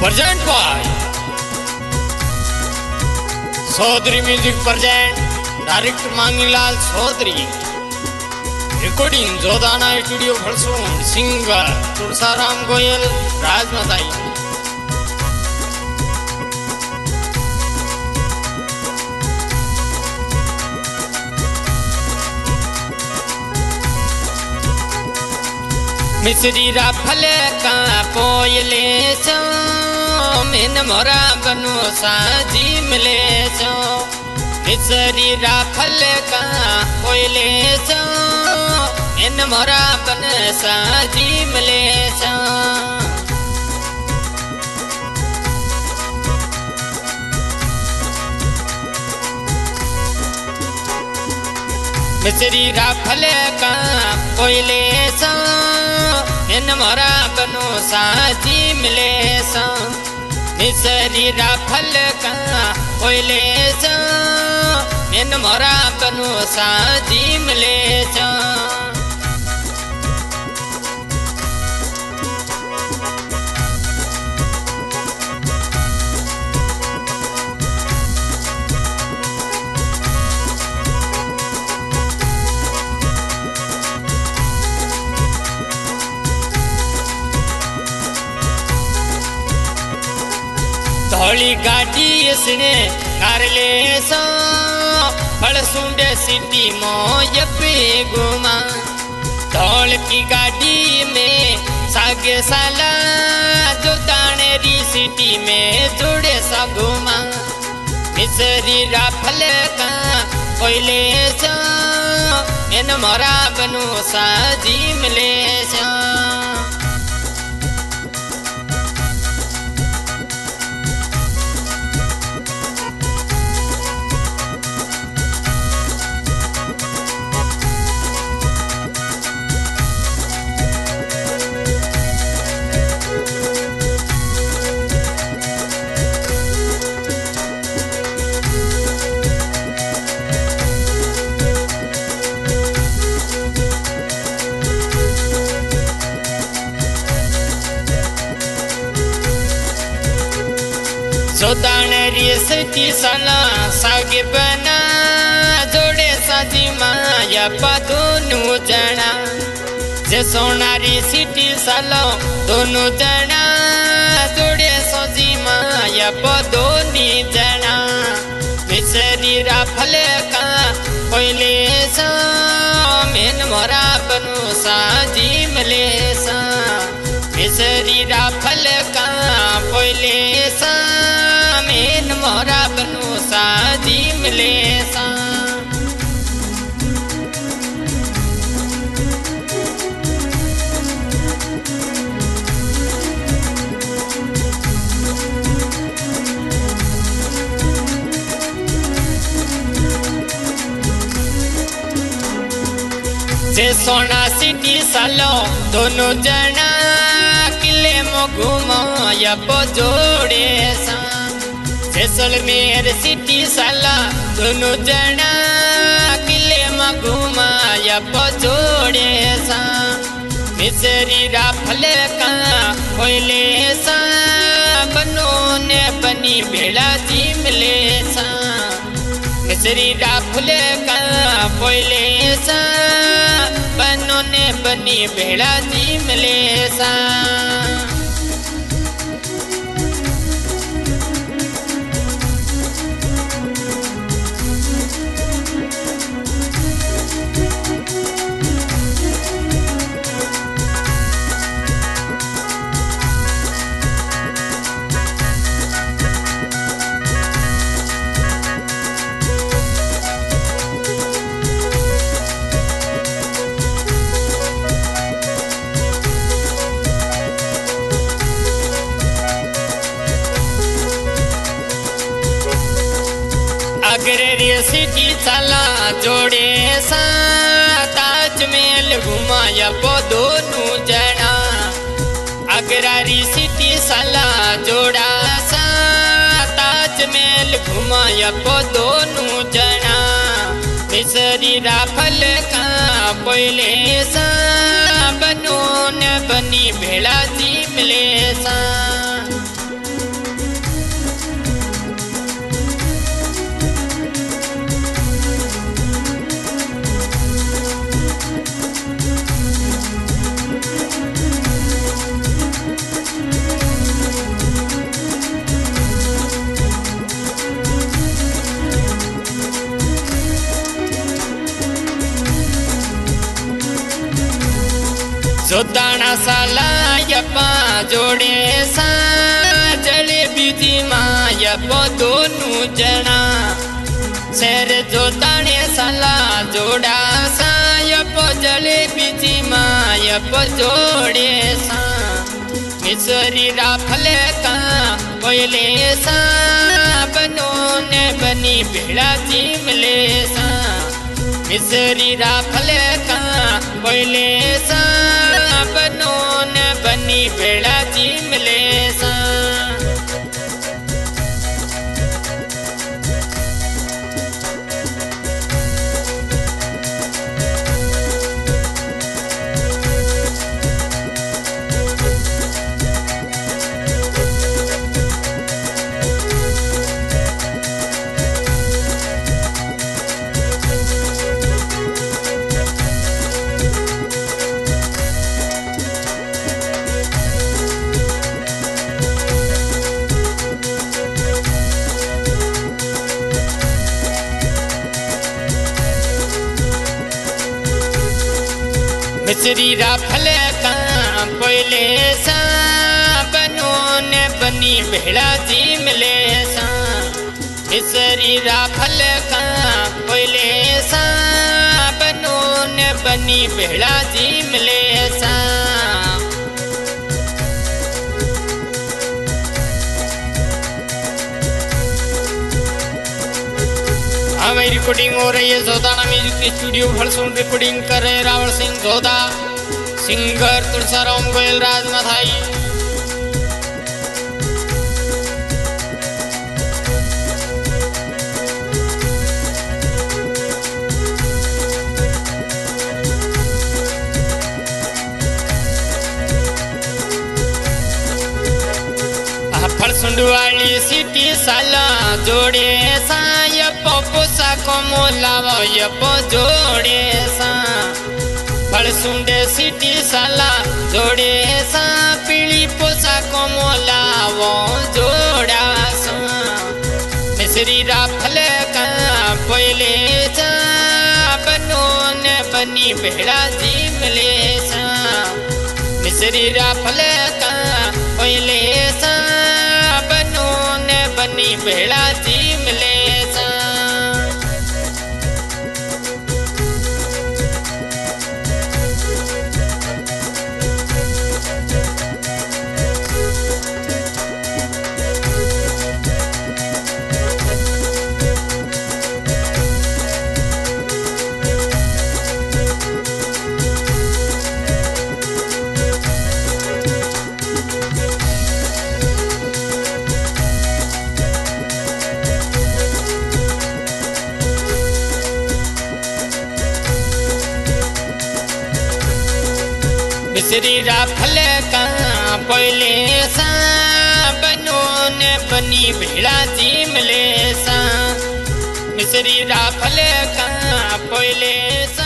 present by Chaudhary music present director Mangilal Chaudhary recording Jodhana studio Bhadsun singer Tulsaram Goyal राजमताई मिसरी रा फल का पोयले छो मिन मोरा बनो साजी मिले छो मिसरी रा फल का पोयले छो मिन मोरा बन साजी मिले छो मिसरी रा फल का पोयले छो इन मोरा बनो साजी मिले सो मिसरी रा फल का ओले सो इन मोरा बनो साजी मिले सो धौली गाड़ी इसने कर ले सो फलसुंडे सिटी मोय पे घुमा धौल की गाड़ी में सागे साला जो दानेरी सिटी में जुड़े सा घुमा मिसरी रा फल का कोयले सो इन मोरा बनो साजी मिले सो जोदानेरी सिटी साला सागे बना जोड़े साजी माया दोनों जना जे सोनारी सिटी सालो दोनों जना जोड़े साजी माया दोनों जना मिसरी रा फल का कोयले सा मेन मोरा बनो साजी मिले सा मिसरी रा फल का कोयले सा मेन मोरा बनो साजी मिले सा जे सोना सिटी सालो दोनों जना किले मो घूमो या जोड़े सा जैसलमेर सिटी साला दोनों जना किले में घूमा या जोड़े सा मिसरी रा फल का कोयले सा बनो ने बनी भेड़ा जी मिले सा मिसरी रा फल का कोयले सा बनो ने बनी भेड़ा जी मिले सा अग्रेरी सिटी चला जोड़े सा ताजमहल घुमाया दोनों जना अग्रारी सिटी चला जोड़ा सा ताजमहल घुमाया दोनों जना मिसरी रा फल का कोयले सा बनो न बनी भेड़ा जी मिले सा जोताना साला यपा जोड़े सा जलेबी जी माँ यपो दोनों जना शेर जोताने साला जोड़ा सा यपो जलेबी जी माँ यपो जोड़े सा मिसरी राफल का कोयले सा बनो ने बनी भेड़ा जी मिले सा मिसरी राफल का कोयले सा बनो ने बनी भेड़ा जी मिले सा मिसरी राफल का कोयले सा बनो ने बनी भेड़ा जी मिले सा मिसरी राफल का कोयले सा बनो ने बनी भेड़ा जी मिले सा हमारी रिकॉर्डिंग हो रही है Jodhana music studio Phalsun recording कर रहे रावण सिंह जोधा सिंगर तुलसाराम गोयल राजमाथाई फलसुंडवाली सिटी साला जोड़े सा पोसा को मोलावा यपो जोड़े सा फलसुंडे सिटी साला जोड़े सा पीली पोसा को मोलावो जोड़ा सा मिसरी राफल का कोयले सा बनो ने बनी भेड़ा जी मिले सा मिसरी राफल का कोयले सा बनो ने बनी भेड़ा जी मिले सा मिसरी राफल का कोयले सा बनो ने बनी भेड़ा जी मिले सा मिसरी राफल का कोयले सा